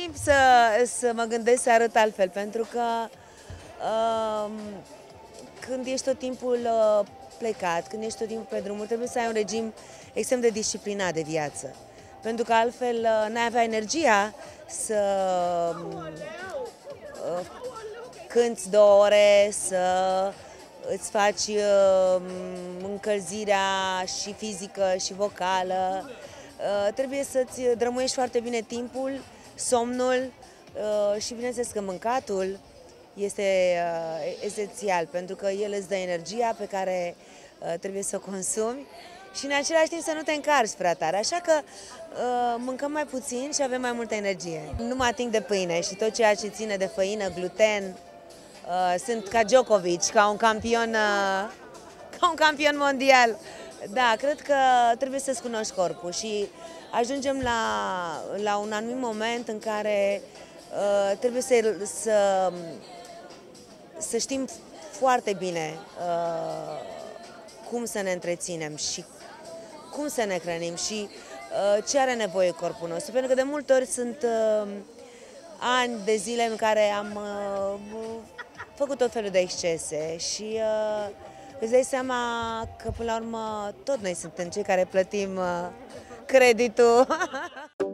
timp să mă gândesc să arăt altfel, pentru că când ești tot timpul plecat, când ești tot timpul pe drumul, trebuie să ai un regim extrem de disciplinat de viață. Pentru că altfel n-ai avea energia să cânți 2 ore, să îți faci încălzirea și fizică și vocală. Trebuie să-ți drămuiești foarte bine timpul, somnul și bineînțeles că mâncatul este esențial, pentru că el îți dă energia pe care trebuie să o consumi și în același timp să nu te încarci prea tare. Așa că mâncăm mai puțin și avem mai multă energie. Nu mă ating de pâine și tot ceea ce ține de făină, gluten, sunt ca Djokovic, ca un campion mondial. Da, cred că trebuie să-ți cunoști corpul și ajungem la un anumit moment în care trebuie să știm foarte bine cum să ne întreținem și cum să ne hrănim și ce are nevoie corpul nostru. Pentru că de multe ori sunt ani de zile în care am făcut tot felul de excese și îți dai seama că până la urmă tot noi suntem cei care plătim creditul.